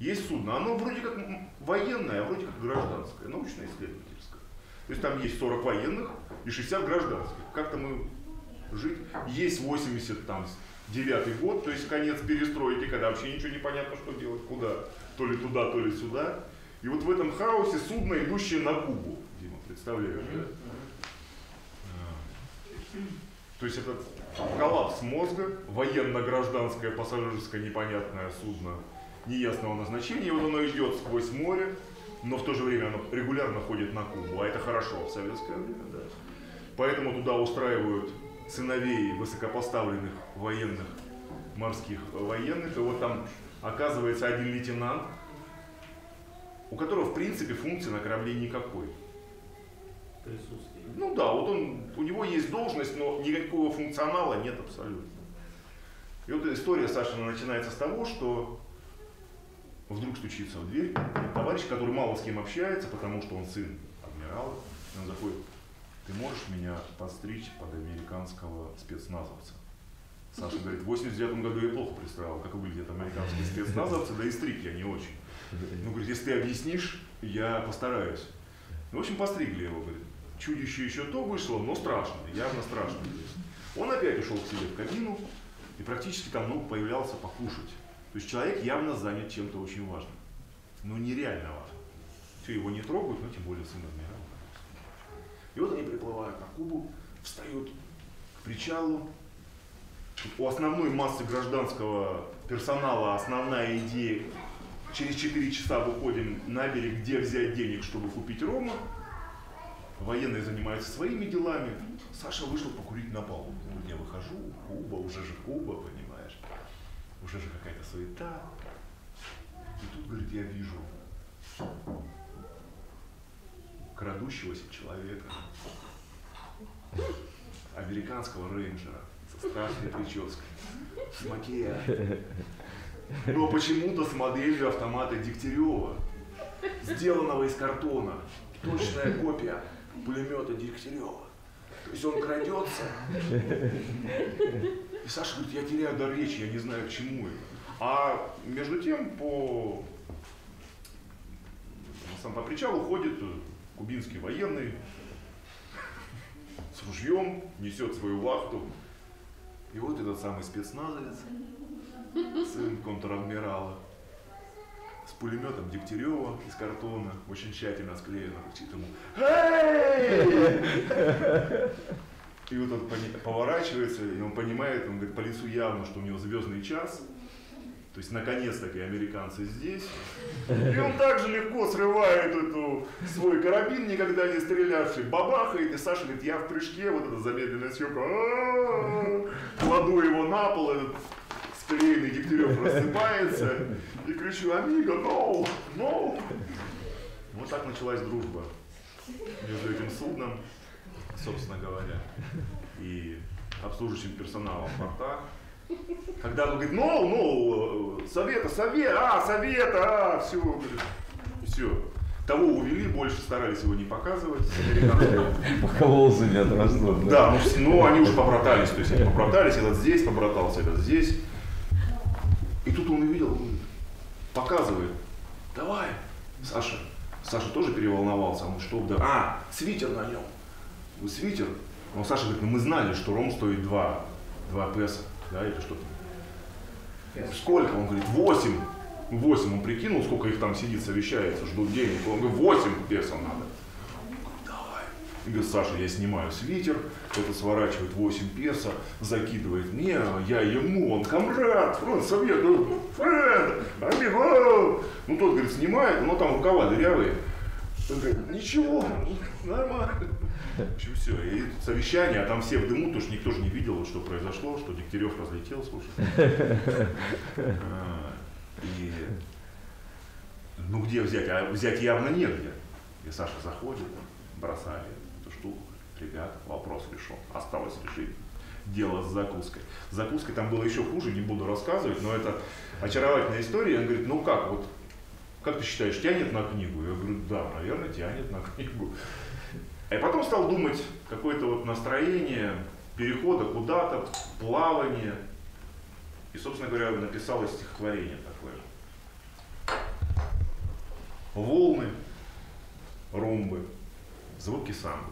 есть судно, оно вроде как военное, а вроде как гражданское, научно-исследовательское. То есть там есть 40 военных и 60 гражданских. Как-то мы жить. Есть 89-й год, то есть конец перестройки, когда вообще ничего не понятно, что делать, куда. То ли туда, то ли сюда. И вот в этом хаосе судно, идущее на Кубу. Дима, представляешь, да? То есть этот коллапс мозга, военно-гражданское, пассажирское непонятное судно неясного назначения, и вот оно идет сквозь море, но в то же время оно регулярно ходит на Кубу, а это хорошо в советское время, да. Поэтому туда устраивают сыновей высокопоставленных военных, морских военных, и вот там оказывается один лейтенант, у которого в принципе функции на корабле никакой. Присутствие. Ну да, вот у него есть должность, но никакого функционала нет абсолютно. И вот история Сашина начинается с того, что вдруг стучится в дверь товарищ, который мало с кем общается, потому что он сын адмирала. Он заходит: ты можешь меня подстричь под американского спецназовца? Саша говорит: в 89 году я плохо представлял, как выглядят американские спецназовцы, да и стриг я не очень. Ну, говорит, если ты объяснишь, я постараюсь. В общем, постригли его, говорит. Чудище еще то вышло, но страшно, явно страшно. Он опять ушел к себе в кабину и практически там появлялся покушать. То есть человек явно занят чем-то очень важным. Ну, нереально важным. Все, его не трогают, но тем более сын адмирала. И вот они приплывают на Кубу, встают к причалу. У основной массы гражданского персонала основная идея: через 4 часа выходим на берег, где взять денег, чтобы купить рома. Военные занимаются своими делами. Саша вышел покурить на палубу. Я выхожу, Куба, уже же Куба, понимаешь. Уже же какая-то суета. И тут, говорит, я вижу крадущегося человека, американского рейнджера со страшной прической, с макияжем, но почему-то с моделью автомата Дегтярева, сделанного из картона, точная копия пулемета Дегтярева. То есть он крадется. И Саша говорит: я теряю дар речи, я не знаю, к чему это. А между тем по причалу ходит кубинский военный с ружьем, несет свою вахту. И вот этот самый спецназовец, сын контр-адмирала, с пулеметом Дегтярева из картона, очень тщательно склеено, кричит ему: «Эй!» И вот он поворачивается, и он понимает, он говорит, по лицу явно, что у него звездный час. То есть наконец-таки американцы здесь. И он также легко срывает свой карабин, никогда не стрелявший, бабахает, и Саша говорит: я в прыжке, вот эта замедленная съемка, кладу его на пол, этот склеенный Дегтярев рассыпается, и кричу: амиго, no, no. Вот так началась дружба между этим судном, собственно говоря, и обслуживающим персоналом в портах. Когда он говорит: совета, все. Того увели, больше старались его не показывать. Пока волосы не отрастут. Да, но они уже побратались, то есть они побратались, этот здесь побратался, этот здесь. И тут он увидел, показывает: давай, Саша. Саша тоже переволновался, он что, да, свитер на нем. Свитер. Но Саша говорит: мы знали, что ром стоит 2 песо. Да, или что-то. Сколько? Он говорит: 8. 8. Он прикинул, сколько их там сидит, совещается, ждут денег. Он говорит: 8 песо надо. Давай. И говорит: Саша, я снимаю свитер, это сворачивает 8 песо, закидывает мне, я ему, он комрад, фронт совет, френд, амиго. Ну тот, говорит, снимает, но там рукава дырявые. Он говорит: ничего, нормально. В общем, все. И совещание, а там все в дыму, потому что никто же не видел, что произошло, что Дегтярев разлетел, слушай. И где взять? А взять явно негде. И Саша заходит, бросает эту штуку. Ребята, вопрос решен. Осталось решить дело с закуской. С закуской там было еще хуже, не буду рассказывать, но это очаровательная история. Он говорит: как ты считаешь, тянет на книгу? Я говорю: да, наверное, тянет на книгу. И потом стал думать, какое-то настроение перехода куда-то, плавание. И, собственно говоря, написалось стихотворение такое. Волны, румбы, звуки самбы.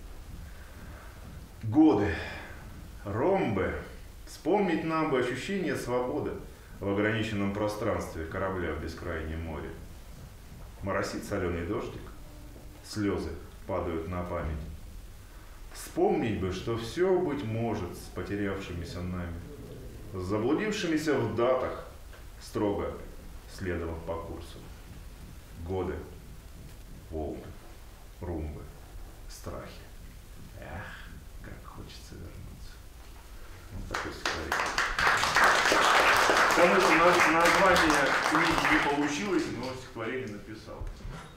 Годы, ромбы. Вспомнить нам бы ощущение свободы в ограниченном пространстве корабля в бескрайнем море. Моросит соленый дождик, слезы падают на память. Вспомнить бы, что все, быть может, с потерявшимися нами, с заблудившимися в датах, строго следовав по курсу. Годы, волны, румбы, страхи. Эх, как хочется вернуться. Вот такой стихотворение. Потому что название книги не получилось, но стихотворение написал.